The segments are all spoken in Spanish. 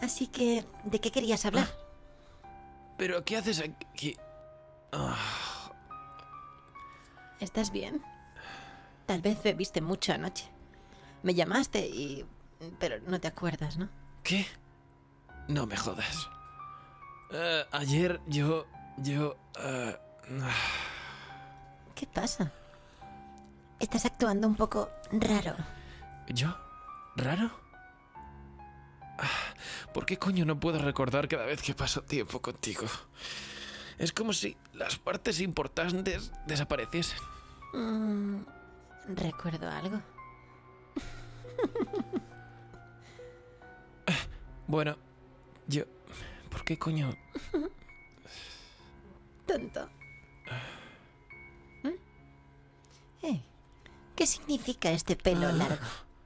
Así que, ¿de qué querías hablar? ¿Pero qué haces aquí? ¿Estás bien? Tal vez bebiste mucho anoche. Me llamaste y... pero no te acuerdas, ¿no? ¿Qué? No me jodas. Ayer yo... ¿Qué pasa? Estás actuando un poco raro. ¿Yo? ¿Raro? ¿Por qué coño no puedo recordar cada vez que paso tiempo contigo? Es como si las partes importantes desapareciesen. ¿Recuerdo algo? Bueno, yo... ¿Por qué coño? Tonto. ¿Qué significa este pelo largo?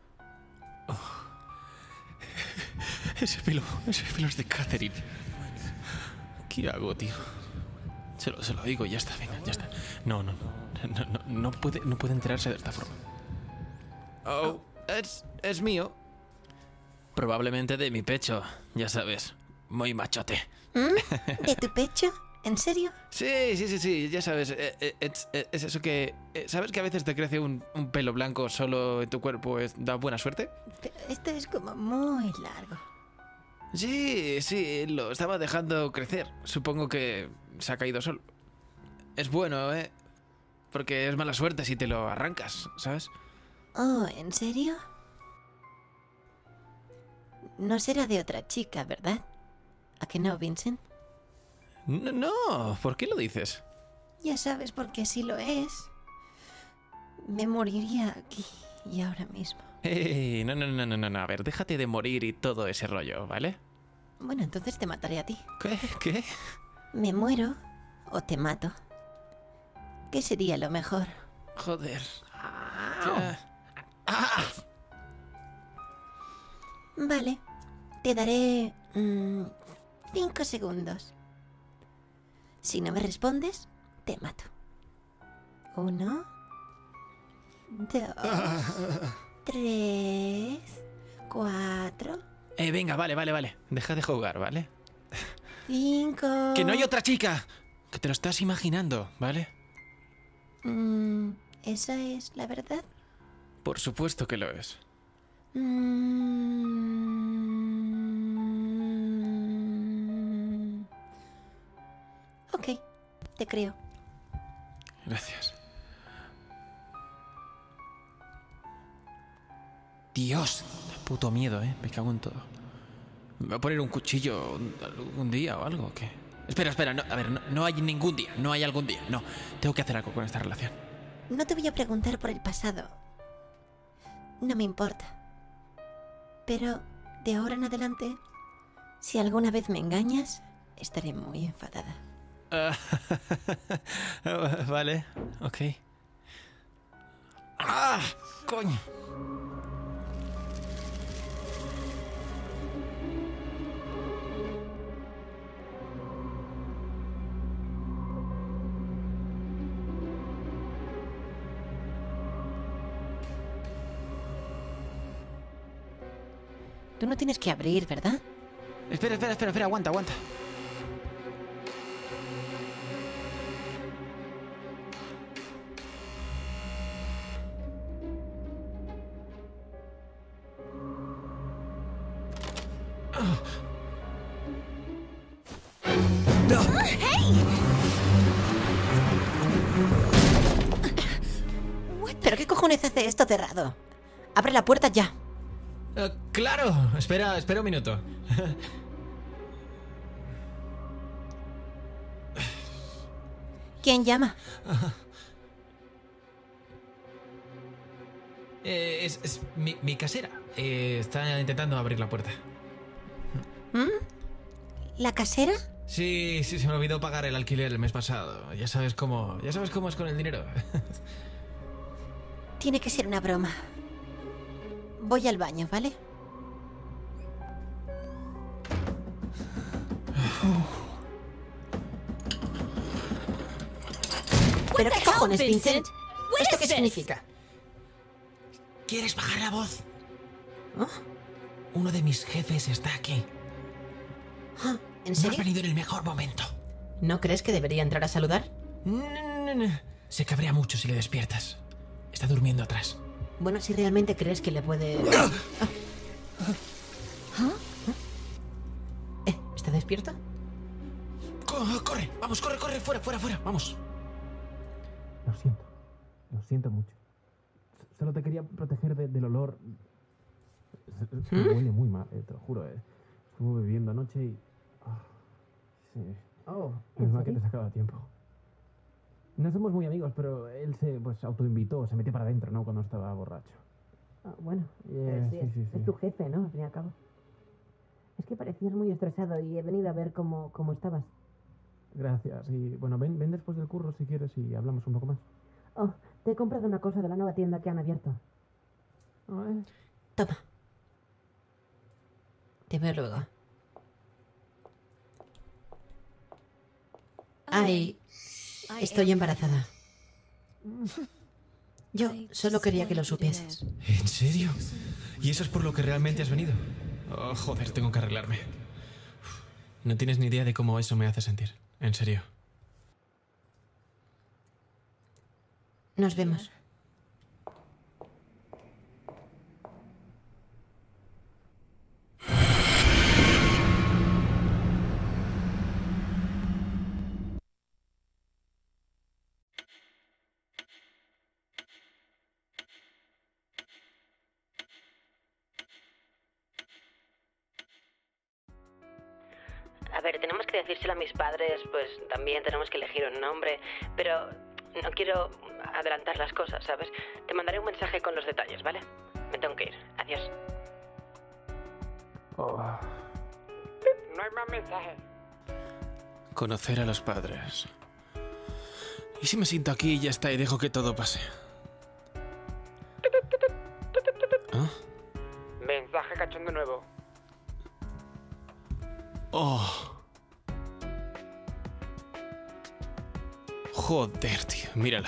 Ese pelo es de Catherine. ¿Qué hago, tío? Se lo digo, ya está, venga, ya está. No puede enterarse de esta forma. Oh, es mío. Probablemente de mi pecho, ya sabes. Muy machote. ¿De tu pecho? ¿En serio? Sí, ya sabes. Es eso que... ¿Sabes que a veces te crece un pelo blanco solo en tu cuerpo da buena suerte? Pero esto es como muy largo. Sí, lo estaba dejando crecer. Supongo que se ha caído solo. Es bueno, ¿eh? Porque es mala suerte si te lo arrancas, ¿sabes? Oh, ¿en serio? No será de otra chica, ¿verdad? ¿A que no, Vincent? No, ¿por qué lo dices? Ya sabes por qué si lo es. Me moriría aquí y ahora mismo. No, a ver, déjate de morir y todo ese rollo, ¿vale? Bueno, entonces te mataré a ti. ¿Qué? ¿Me muero o te mato? ¿Qué sería lo mejor? Joder. Vale, te daré 5 segundos. Si no me respondes, te mato. 1, 2, 3, 4. Venga, vale. Deja de jugar, ¿vale? 5. ¡Que no hay otra chica! Que te lo estás imaginando, ¿vale? ¿Esa es la verdad? Por supuesto que lo es. Ok, te creo. Gracias. Dios, puto miedo, ¿eh? Me cago en todo. ¿Me va a poner un cuchillo algún día o algo o qué? Espera, no, a ver, no hay ningún día, no hay algún día, no. Tengo que hacer algo con esta relación. No te voy a preguntar por el pasado. No me importa. Pero de ahora en adelante, si alguna vez me engañas, estaré muy enfadada. Vale, ok. ¡Ah! ¡Coño! Tú no tienes que abrir, ¿verdad? Espera, aguanta. ¿Pero qué cojones hace esto cerrado? Abre la puerta ya. ¡Claro! Espera un minuto. ¿Quién llama? Es mi casera. Está intentando abrir la puerta. ¿La casera? Sí, se me olvidó pagar el alquiler el mes pasado. Ya sabes cómo es con el dinero. Tiene que ser una broma. Voy al baño, ¿vale? ¿Pero qué cojones, Vincent? ¿Esto qué significa? ¿Quieres bajar la voz? Uno de mis jefes está aquí. Ah, ¿en No serio? has venido en el mejor momento. ¿No crees que debería entrar a saludar? No. Se cabrea mucho si le despiertas. Está durmiendo atrás. Bueno, si realmente crees que le puede... ¿Está despierto? Corre, vamos, corre, fuera, vamos. Lo siento mucho. Solo te quería proteger del olor. Me huele muy mal, te lo juro. Estuve bebiendo anoche y... sí. Es mal que te he sacado a tiempo. No somos muy amigos, pero él se autoinvitó, se metió para adentro, ¿no? Cuando estaba borracho. Bueno, sí. es tu jefe, ¿no? Al fin y al cabo. Es que parecías muy estresado y he venido a ver cómo estabas. Gracias. Y bueno, ven después del curro si quieres y hablamos un poco más. Oh, te he comprado una cosa de la nueva tienda que han abierto. Toma. Te veo luego. Ay, estoy embarazada. Yo solo quería que lo supieses. ¿En serio? ¿Y eso es por lo que realmente has venido? Oh, joder, tengo que arreglarme. No tienes ni idea de cómo eso me hace sentir. En serio. Nos vemos. A ver, tenemos que decírselo a mis padres, pues también tenemos que elegir un nombre, pero no quiero adelantar las cosas, ¿sabes? Te mandaré un mensaje con los detalles, ¿vale? Me tengo que ir. Adiós. No hay más mensajes. Conocer a los padres. ¿Y si me siento aquí y ya está y dejo que todo pase? ¿Ah? Mensaje cachondo nuevo. Oh. Joder, tío, mírala.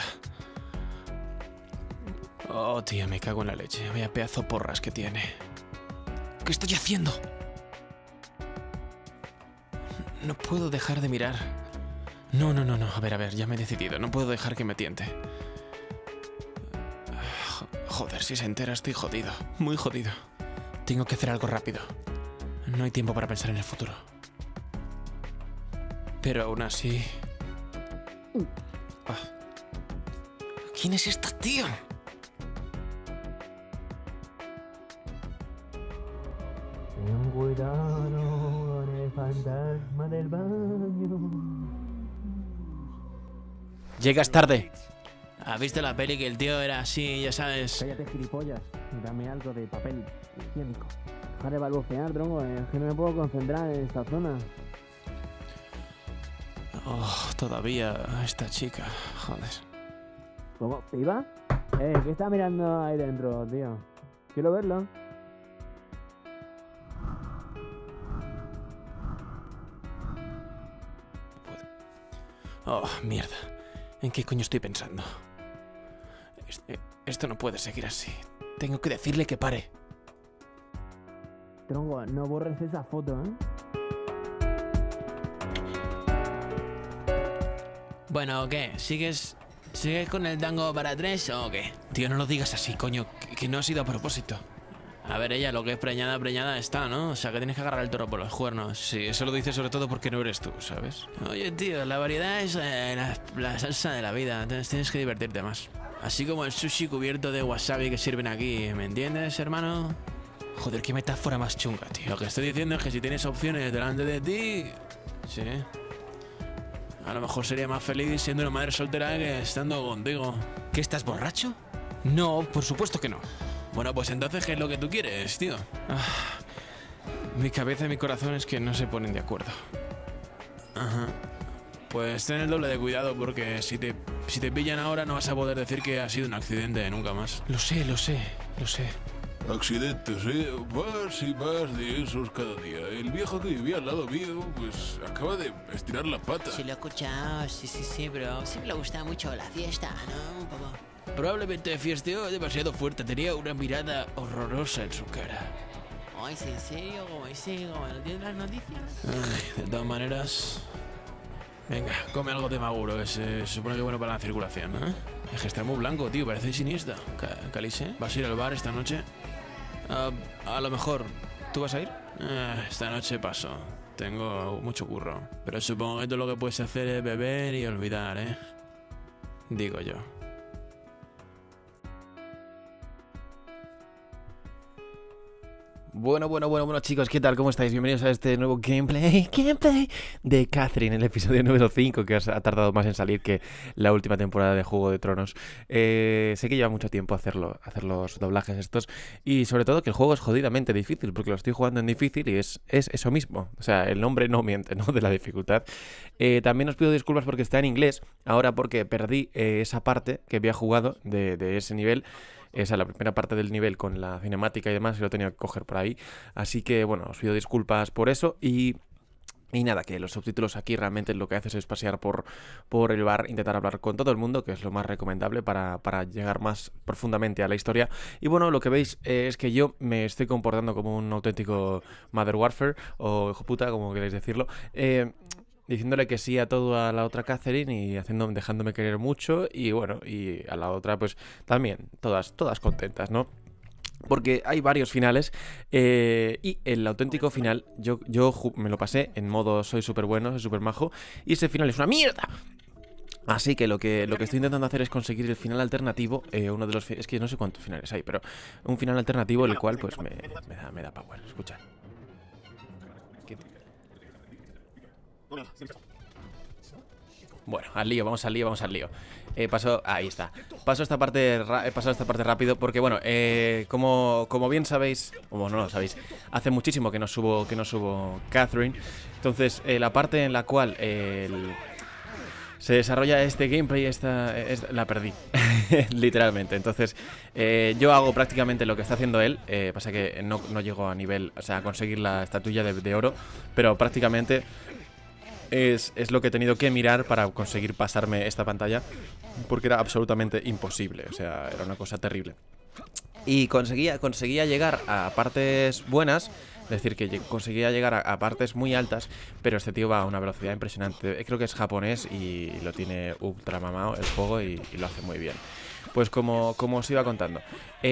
Oh, tía, me cago en la leche. Vaya pedazo porras que tiene. ¿Qué estoy haciendo? No puedo dejar de mirar. No. A ver, ya me he decidido. No puedo dejar que me tiente. Joder, si se entera estoy jodido. Muy jodido. Tengo que hacer algo rápido. No hay tiempo para pensar en el futuro. Pero aún así... ¿Quién es esta tía? Ten cuidado con el fantasma del baño. Llegas tarde. ¿Has visto la peli que el tío era así, ya sabes? Cállate, gilipollas. Dame algo de papel higiénico. Deja de balbucear, tronco. Es que no me puedo concentrar en esta zona. Oh, todavía esta chica. Joder. ¿Cómo? ¿Piba? ¿Qué está mirando ahí dentro, tío? Quiero verlo. Oh, mierda. ¿En qué coño estoy pensando? Esto no puede seguir así. Tengo que decirle que pare. Tronco, no borres esa foto, ¿eh? Bueno, ¿qué? ¿Sigues con el tango para tres o qué? Tío, no lo digas así, coño, que no ha sido a propósito. A ver, ella, lo que es preñada está, ¿no? O sea, que tienes que agarrar el toro por los cuernos. Sí, eso lo dices sobre todo porque no eres tú, ¿sabes? Oye, tío, la variedad es la salsa de la vida. Entonces tienes que divertirte más. Así como el sushi cubierto de wasabi que sirven aquí, ¿me entiendes, hermano? Joder, qué metáfora más chunga, tío. Lo que estoy diciendo es que si tienes opciones delante de ti... Sí. A lo mejor sería más feliz siendo una madre soltera que estando contigo. ¿Qué, estás borracho? No, por supuesto que no. Bueno, pues entonces, ¿qué es lo que tú quieres, tío? Mi cabeza y mi corazón es que no se ponen de acuerdo. Ajá. Pues ten el doble de cuidado porque si te pillan ahora no vas a poder decir que ha sido un accidente nunca más. Lo sé. Accidentes, más y más de esos cada día. El viejo que vivía al lado mío, pues acaba de estirar la pata. Sí, lo he escuchado, sí, pero siempre le gustaba mucho la fiesta, ¿no? Un poco. Probablemente fiesteó demasiado fuerte, tenía una mirada horrorosa en su cara. ¿Cómo es en serio? ¿Cómo es serio? ¿Cómo lo tienes las noticias? Ay, de todas maneras... Venga, come algo de maguro, que se supone que es bueno para la circulación, ¿eh? Es que está muy blanco, tío, parece siniestra. Calice, ¿vas a ir al bar esta noche? A lo mejor, ¿tú vas a ir? Esta noche paso. Tengo mucho curro. Pero supongo que todo lo que puedes hacer es beber y olvidar, ¿eh? Digo yo. Bueno, chicos, ¿qué tal? ¿Cómo estáis? Bienvenidos a este nuevo gameplay de Catherine, el episodio número 5, que ha tardado más en salir que la última temporada de Juego de Tronos. Sé que lleva mucho tiempo hacer los doblajes estos, y sobre todo que el juego es jodidamente difícil, porque lo estoy jugando en difícil y es eso mismo. O sea, el nombre no miente, ¿no? De la dificultad. También os pido disculpas porque está en inglés, ahora porque perdí esa parte que había jugado de ese nivel. Esa es la primera parte del nivel con la cinemática y demás, y lo tenía que coger por ahí. Así que, bueno, os pido disculpas por eso y nada, que los subtítulos aquí realmente lo que haces es pasear por el bar, intentar hablar con todo el mundo, que es lo más recomendable para llegar más profundamente a la historia. Y bueno, lo que veis es que yo me estoy comportando como un auténtico Mother Warfare, o hijo puta, como queréis decirlo, diciéndole que sí a todo a la otra Catherine y dejándome querer mucho, y bueno, y a la otra pues también, todas contentas, ¿no? Porque hay varios finales y el auténtico final yo me lo pasé en modo soy súper bueno, soy súper majo, y ese final es una mierda. Así que lo que estoy intentando hacer es conseguir el final alternativo, uno de los... Es que no sé cuántos finales hay, pero un final alternativo el cual pues me da power. Escucha. Bueno, al lío, vamos al lío. Ahí está. Paso esta parte rápido porque, bueno, como bien sabéis, o no lo sabéis, hace muchísimo que no subo Catherine. Entonces, la parte en la cual se desarrolla este gameplay, la perdí, literalmente. Entonces, yo hago prácticamente lo que está haciendo él. Pasa que no llego a nivel, o sea, a conseguir la estatuilla de oro, pero prácticamente es lo que he tenido que mirar para conseguir pasarme esta pantalla, porque era absolutamente imposible, o sea, era una cosa terrible. Y conseguía llegar a partes buenas, es decir, que conseguía llegar a partes muy altas, pero este tío va a una velocidad impresionante. Creo que es japonés y lo tiene ultra mamado el juego y lo hace muy bien. Pues como os iba contando,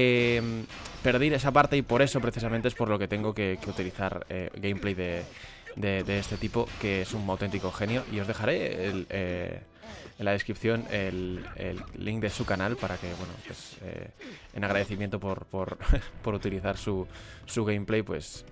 perdí esa parte y por eso precisamente es por lo que tengo que utilizar gameplay de este tipo, que es un auténtico genio, y os dejaré en la descripción el link de su canal para que, bueno, pues en agradecimiento por utilizar su gameplay, pues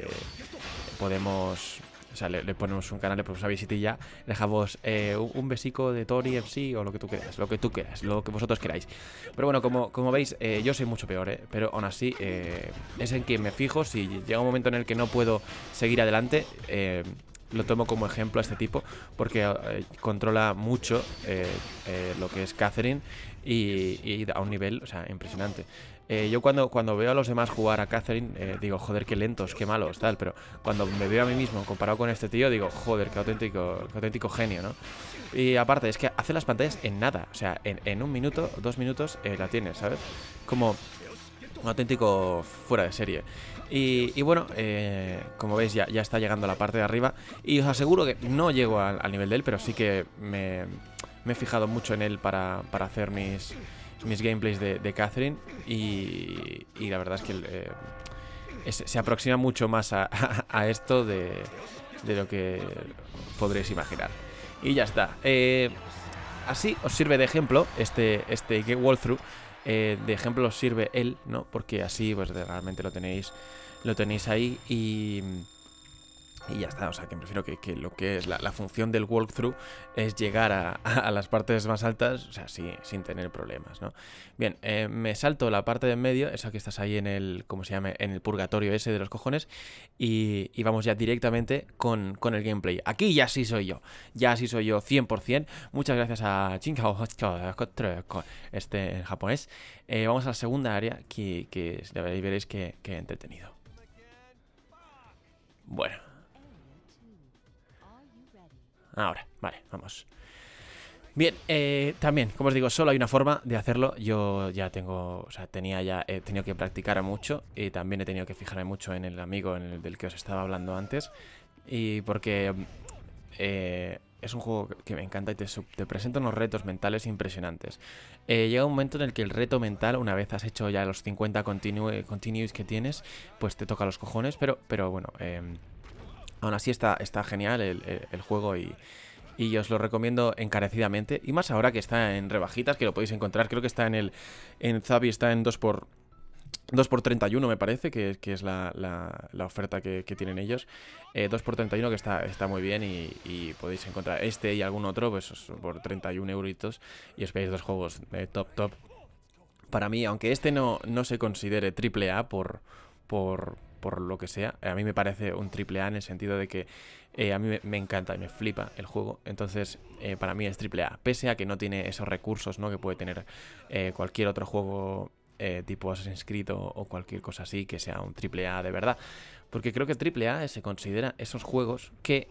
podemos... O sea, le ponemos un canal, le ponemos una visitilla, le dejamos un besico de Tori FC o lo que tú quieras, lo que vosotros queráis. Pero bueno, como veis, yo soy mucho peor, pero aún así es en quien me fijo. Si llega un momento en el que no puedo seguir adelante, lo tomo como ejemplo a este tipo, porque controla mucho lo que es Catherine y a un nivel, o sea, impresionante. Yo cuando veo a los demás jugar a Catherine, digo, joder, qué lentos, qué malos, tal. Pero cuando me veo a mí mismo comparado con este tío, digo, joder, qué auténtico genio, ¿no? Y aparte, es que hace las pantallas en nada. O sea, en 1 minuto, 2 minutos la tienes, ¿sabes? Como un auténtico fuera de serie. Y bueno, como veis ya está llegando a la parte de arriba. Y os aseguro que no llego al nivel de él, pero sí que me he fijado mucho en él para hacer mis gameplays de Catherine, y la verdad es que se aproxima mucho más a esto de lo que podréis imaginar. Y ya está. Así os sirve de ejemplo este walkthrough. De ejemplo os sirve él, ¿no? Porque así pues realmente lo tenéis ahí y ya está. O sea, que prefiero que lo que es la función del walkthrough es llegar a las partes más altas, o sea, sin tener problemas, ¿no? Bien, me salto la parte de en medio, esa que estás ahí en el, ¿cómo se llama? En el purgatorio ese de los cojones, y vamos ya directamente con el gameplay. Aquí ya sí soy yo 100%. Muchas gracias a Chinkao en japonés. Vamos a la segunda área, que veréis que entretenido. Bueno. Ahora, vale, vamos. Bien, también, como os digo, solo hay una forma de hacerlo. Yo ya tengo, o sea, he tenido que practicar mucho y también he tenido que fijarme mucho en el amigo del que os estaba hablando antes. Y porque es un juego que me encanta y te presenta unos retos mentales impresionantes. Llega un momento en el que el reto mental, una vez has hecho ya los 50 continues que tienes, pues te toca los cojones, pero bueno, aún así está genial el juego y os lo recomiendo encarecidamente. Y más ahora que está en rebajitas, que lo podéis encontrar. Creo que está en Zabi, está en 2x31 me parece, que es la oferta que tienen ellos. 2x31 que está muy bien y podéis encontrar este y algún otro pues por 31 euritos y os veis dos juegos top. Para mí, aunque este no se considere triple A por lo que sea, a mí me parece un triple A en el sentido de que a mí me encanta y me flipa el juego. Entonces para mí es triple A, pese a que no tiene esos recursos, ¿no?, que puede tener cualquier otro juego tipo Assassin's Creed o cualquier cosa así que sea un triple A de verdad. Porque creo que triple A se considera esos juegos que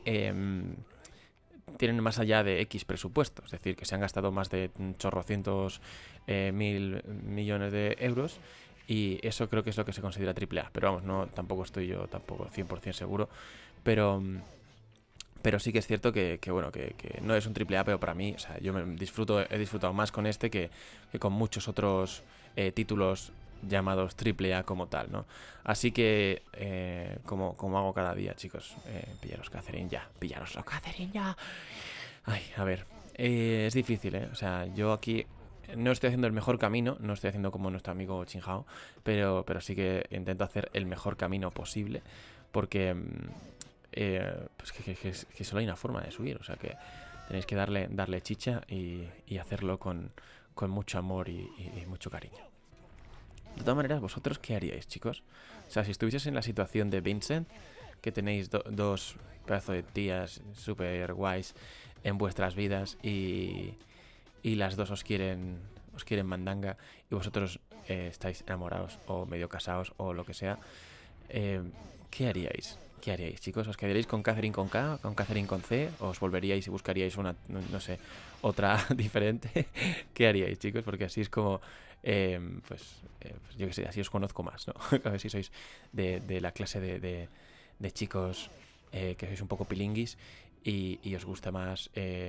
tienen más allá de X presupuesto, es decir, que se han gastado más de chorrocientos mil millones de euros. Y eso creo que es lo que se considera triple A. Pero vamos, tampoco estoy yo 100% seguro. Pero sí que es cierto que no es un triple A, pero para mí, o sea, yo he disfrutado más con este que con muchos otros títulos llamados triple A como tal, ¿no? Así que, como hago cada día, chicos, pillaros Catherine ya. Pillaroslo, Catherine ya. Ay, a ver, es difícil, ¿eh? O sea, yo aquí no estoy haciendo el mejor camino, no estoy haciendo como nuestro amigo Chinhao, pero sí que intento hacer el mejor camino posible, porque pues que solo hay una forma de subir, o sea que tenéis que darle chicha y hacerlo con mucho amor y mucho cariño. De todas maneras, ¿vosotros qué haríais, chicos? O sea, si estuvieses en la situación de Vincent, que tenéis dos pedazos de tías super guays en vuestras vidas y las dos os quieren mandanga y vosotros estáis enamorados o medio casados o lo que sea, ¿qué haríais? ¿Qué haríais, chicos? ¿Os quedaríais con Catherine con K, con Catherine con C? ¿O os volveríais y buscaríais una, no sé, otra diferente? ¿Qué haríais, chicos? Porque así es como, pues yo qué sé, así os conozco más, ¿no? A ver si sois de la clase de chicos que sois un poco pilinguis y os gusta más,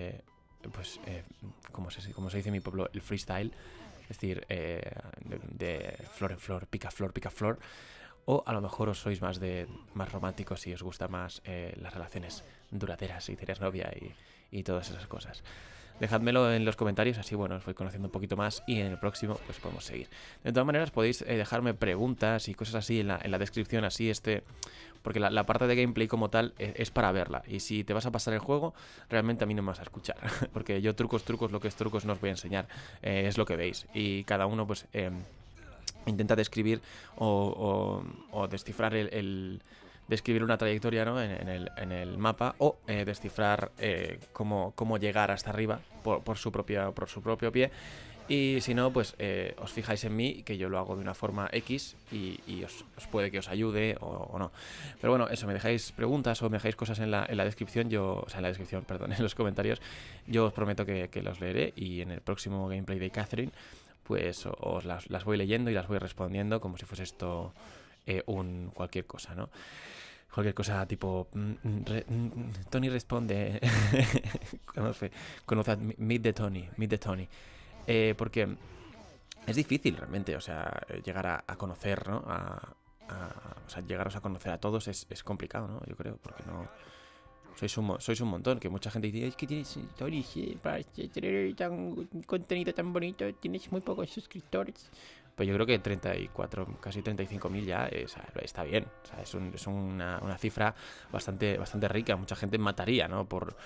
como se dice en mi pueblo, el freestyle, es decir, de flor en flor, pica flor, o a lo mejor os sois más románticos y os gusta más las relaciones duraderas y tener novia y todas esas cosas. Dejádmelo en los comentarios, así bueno, os voy conociendo un poquito más y en el próximo pues podemos seguir. De todas maneras podéis dejarme preguntas y cosas así en la descripción, así porque la parte de gameplay como tal es para verla. Y si te vas a pasar el juego, realmente a mí no me vas a escuchar, porque yo trucos, lo que es trucos no os voy a enseñar, es lo que veis. Y cada uno pues intenta describir o descifrar describir una trayectoria, ¿no?, en el mapa o descifrar cómo llegar hasta arriba por su propio pie. Y si no, pues os fijáis en mí, que yo lo hago de una forma X y os puede que os ayude o no. Pero bueno, eso, me dejáis preguntas o me dejáis cosas en la descripción, en los comentarios, yo os prometo que los leeré y en el próximo gameplay de Catherine pues os las voy leyendo y las voy respondiendo como si fuese esto cualquier cosa, ¿no? Cualquier cosa tipo Tony responde. Conoce Meet the Tony. Porque es difícil realmente, o sea, llegar a conocer, ¿no? O sea, llegaros a conocer a todos es complicado, ¿no? Yo creo, porque no sois un montón, que mucha gente dice, es que tienes, Tony, para tener un contenido tan bonito, tienes muy pocos suscriptores. Pues yo creo que 34, casi 35.000 ya está bien. O sea, es una cifra bastante rica. Mucha gente mataría, ¿no? Por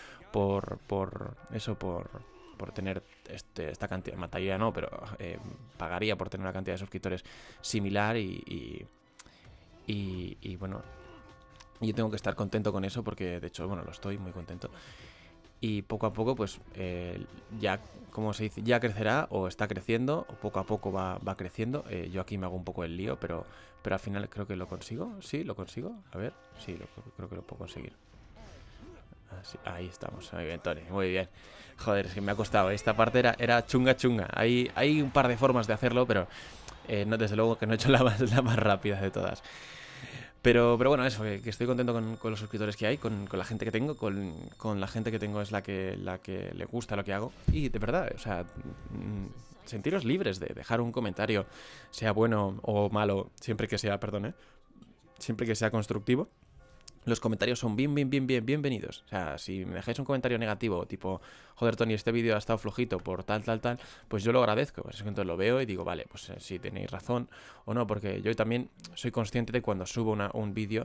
tener esta cantidad. Mataría no, pero pagaría por tener una cantidad de suscriptores similar y bueno, yo tengo que estar contento con eso porque de hecho, bueno, lo estoy muy contento. Y poco a poco, pues, ya, como se dice, ya crecerá o está creciendo, o poco a poco va creciendo. Yo aquí me hago un poco el lío, pero al final creo que lo consigo. ¿Sí? ¿Lo consigo? A ver, sí, creo que lo puedo conseguir. Ahí estamos, muy bien, Tony, muy bien. Joder, es que me ha costado. Esta parte era chunga. Hay un par de formas de hacerlo, pero no, desde luego que no he hecho la más rápida de todas. Pero bueno, eso, que estoy contento con los suscriptores que hay, con la gente que tengo, con la gente que tengo es la que le gusta lo que hago. Y de verdad, o sea, sentiros libres de dejar un comentario, sea bueno o malo, siempre que sea, siempre que sea constructivo. Los comentarios son bienvenidos. O sea, si me dejáis un comentario negativo, tipo, joder, Tony, este vídeo ha estado flojito por tal, pues yo lo agradezco. Pues entonces lo veo y digo, vale, pues si tenéis razón o no, porque yo también soy consciente de cuando subo un vídeo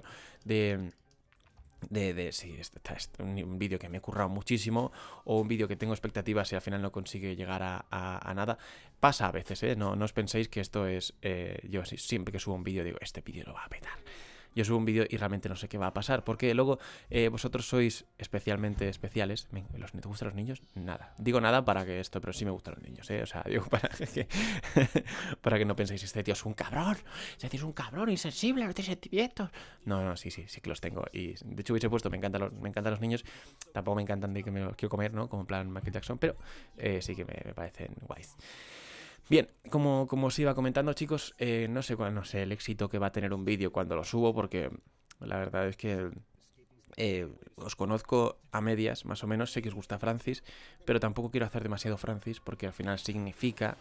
un vídeo que me he currado muchísimo o un vídeo que tengo expectativas y al final no consigue llegar a nada. Pasa a veces, ¿eh? No os penséis que esto es... yo así, siempre que subo un vídeo digo, este vídeo lo va a petar. Yo subo un vídeo y realmente no sé qué va a pasar, porque luego vosotros sois especialmente especiales. ¿Te gustan los niños? Nada. Digo nada para que esto, pero sí me gustan los niños, ¿eh? O sea, digo para que no penséis, este tío es un cabrón. Este tío es un cabrón insensible, no tiene sentimientos. No, sí que los tengo. Y de hecho hubiese puesto, me encantan los niños. Tampoco me encantan de que me los quiero comer, ¿no? Como en plan Michael Jackson, pero sí que me parecen guays. Bien, como os iba comentando, chicos, no sé el éxito que va a tener un vídeo cuando lo subo, porque la verdad es que os conozco a medias, más o menos, sé que os gusta Francis, pero tampoco quiero hacer demasiado Francis, porque al final significa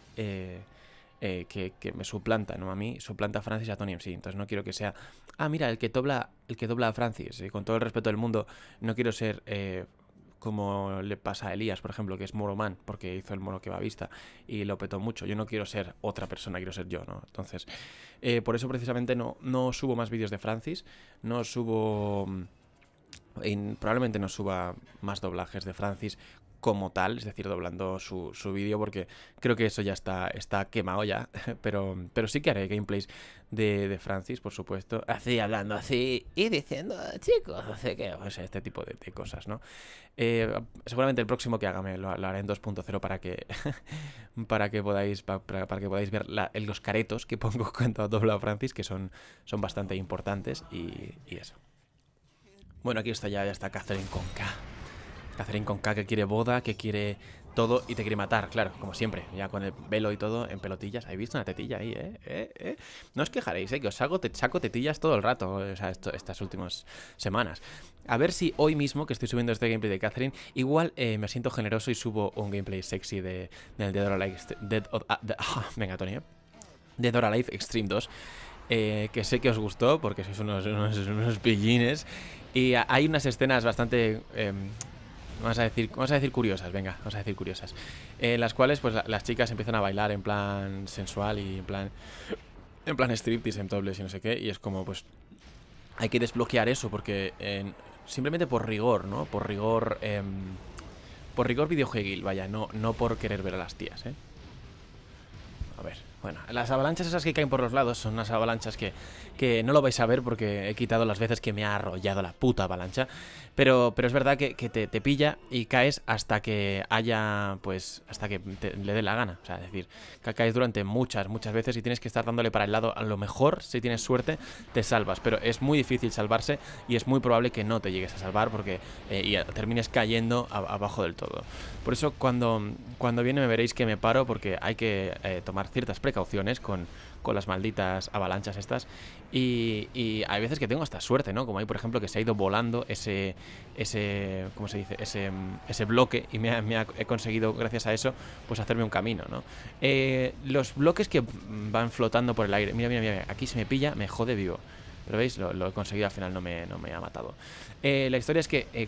que me suplanta, ¿no? A mí suplanta a Francis y a Tony MC, entonces no quiero que sea, mira, el que dobla a Francis, con todo el respeto del mundo, no quiero ser... como le pasa a Elías, por ejemplo, que es Moroman, porque hizo el mono que va a vista y lo petó mucho. Yo no quiero ser otra persona, quiero ser yo, ¿no? Entonces, por eso precisamente no subo más vídeos de Francis, no subo... probablemente no suba más doblajes de Francis como tal, es decir, doblando su vídeo, porque creo que eso ya está quemado ya, pero sí que haré gameplays de Francis, por supuesto, así, hablando así y diciendo, chicos, no sé qué, o sea, este tipo de cosas, ¿no? Seguramente el próximo que haga lo haré en 2.0 para que podáis ver los caretos que pongo cuando doblo a Francis, que son bastante importantes y eso. Bueno, aquí ya está Catherine con K. Catherine con K, que quiere boda, que quiere todo y te quiere matar, claro, como siempre, ya con el velo y todo en pelotillas. ¿Habéis visto una tetilla ahí, No os quejaréis, que os saco tetillas todo el rato, o sea, estas últimas semanas. A ver si hoy mismo, que estoy subiendo este gameplay de Catherine, igual me siento generoso y subo un gameplay sexy del Dead or Alive... venga, Tony, Dead or Alive Extreme 2. Que sé que os gustó, porque sois unos pillines. Y hay unas escenas bastante... Vamos a decir curiosas, venga, vamos a decir curiosas. Las cuales, pues, las chicas empiezan a bailar en plan sensual y en plan striptease, en topless y no sé qué. Y es como, pues, hay que desbloquear eso, porque simplemente por rigor, ¿no? Por rigor videojueguil, vaya, no por querer ver a las tías, A ver, bueno, las avalanchas esas que caen por los lados son unas avalanchas que no lo vais a ver porque he quitado las veces que me ha arrollado la puta avalancha. Pero es verdad que te pilla y caes hasta que haya, pues, hasta que le dé la gana. O sea, es decir, que caes durante muchas veces y tienes que estar dándole para el lado. A lo mejor, si tienes suerte, te salvas. Pero es muy difícil salvarse y es muy probable que no te llegues a salvar porque y termines cayendo abajo del todo. Por eso cuando viene me veréis que me paro porque hay que tomar ciertas precauciones con las malditas avalanchas estas y hay veces que tengo hasta suerte, ¿no? Como hay, por ejemplo, que se ha ido volando ese ¿cómo se dice? Ese bloque y he conseguido, gracias a eso, pues hacerme un camino, ¿no? Los bloques que van flotando por el aire, mira, aquí se me pilla, me jode vivo. Pero veis, lo he conseguido, al final no me ha matado. La historia es que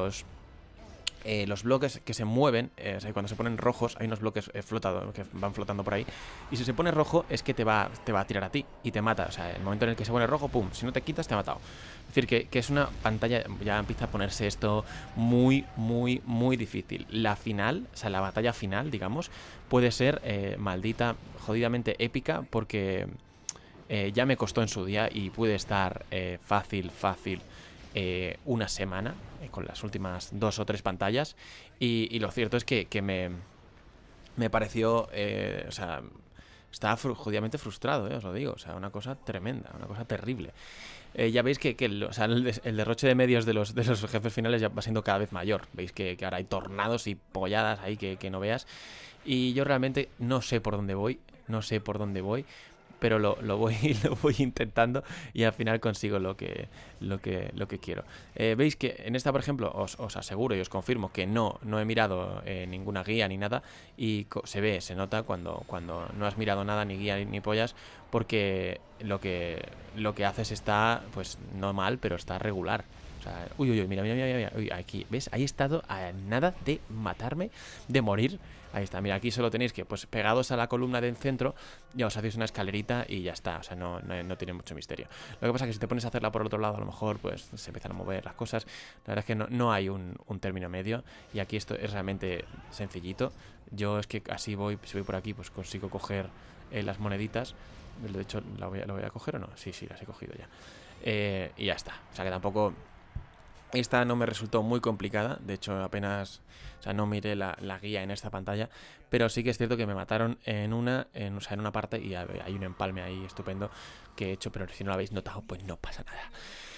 los bloques que se mueven, o sea, cuando se ponen rojos, hay unos bloques flotados que van flotando por ahí. Y si se pone rojo, es que te va a tirar a ti y te mata. O sea, el momento en el que se pone rojo, pum, si no te quitas, te ha matado. Es decir, que es una pantalla, ya empieza a ponerse esto muy difícil. La final, o sea, la batalla final, digamos, puede ser maldita, jodidamente épica, porque ya me costó en su día y puede estar fácil. Una semana con las últimas 2 o 3 pantallas y lo cierto es que me pareció, o sea, estaba jodidamente frustrado, os lo digo. O sea, una cosa tremenda, una cosa terrible. Ya veis que el derroche de medios de los jefes finales ya va siendo cada vez mayor. Veis que ahora hay tornados y polladas ahí que no veas. Y yo realmente no sé por dónde voy, pero lo voy intentando y al final consigo lo que quiero. Veis que en esta, por ejemplo, os aseguro y os confirmo que no he mirado ninguna guía ni nada, y se nota cuando no has mirado nada, ni guía ni pollas, porque lo que haces está, pues no mal, pero está regular. O sea, mira, uy, aquí, ¿ves? Ahí he estado a nada de matarme, de morir. Ahí está, mira, aquí solo tenéis que, pues pegados a la columna del centro, ya os hacéis una escalerita y ya está. O sea, no tiene mucho misterio. Lo que pasa es que si te pones a hacerla por el otro lado, a lo mejor pues se empiezan a mover las cosas. La verdad es que no hay un término medio, y aquí esto es realmente sencillito. Yo es que así voy, si voy por aquí, pues consigo coger las moneditas. De hecho, ¿lo voy a coger o no? Sí, las he cogido ya. Y ya está. O sea que tampoco... Esta no me resultó muy complicada, de hecho apenas, o sea, no miré la guía en esta pantalla, pero sí que es cierto que me mataron en una parte, y hay un empalme ahí estupendo que he hecho, pero si no lo habéis notado, pues no pasa nada.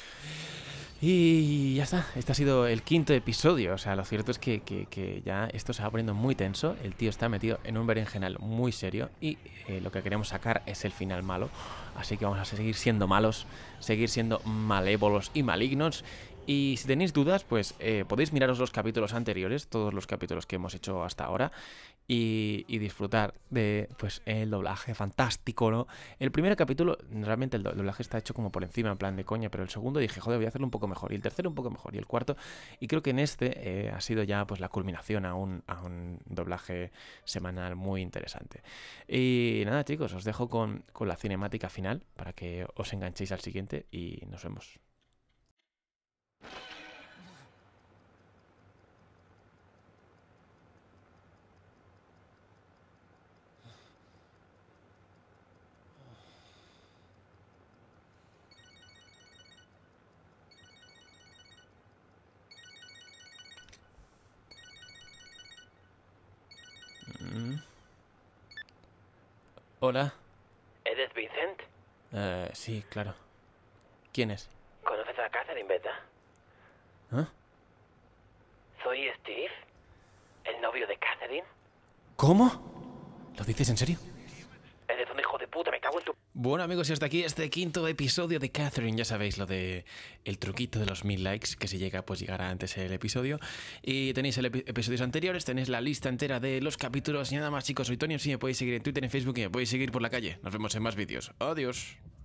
Y ya está, este ha sido el 5º episodio. O sea, lo cierto es que ya esto se va poniendo muy tenso. El tío está metido en un berenjenal muy serio, y lo que queremos sacar es el final malo. Así que vamos a seguir siendo malos, seguir siendo malévolos y malignos. Y si tenéis dudas, pues podéis miraros los capítulos anteriores, todos los capítulos que hemos hecho hasta ahora, y disfrutar de, pues, el doblaje fantástico, ¿no? El primer capítulo, realmente el doblaje está hecho como por encima, en plan de coña, pero el segundo dije, joder, voy a hacerlo un poco mejor, y el tercero un poco mejor, y el cuarto, y creo que en este ha sido ya, pues, la culminación a un doblaje semanal muy interesante. Y nada, chicos, os dejo con la cinemática final para que os enganchéis al siguiente, y nos vemos. Hola. ¿Eres Vincent? Sí, claro. ¿Quién es? ¿Conoces a Catherine, verdad? ¿Ah? Soy Steve, el novio de Catherine. ¿Cómo? ¿Lo dices en serio? Eres un hijo de puta, me cago en tu... Bueno, amigos, y hasta aquí este 5º episodio de Catherine. Ya sabéis lo de el truquito de los 1000 likes, que si llega, pues llegará antes el episodio. Y tenéis episodios anteriores, tenéis la lista entera de los capítulos. Y nada más, chicos, soy Tony. Sí, me podéis seguir en Twitter, en Facebook, y me podéis seguir por la calle. Nos vemos en más vídeos. Adiós.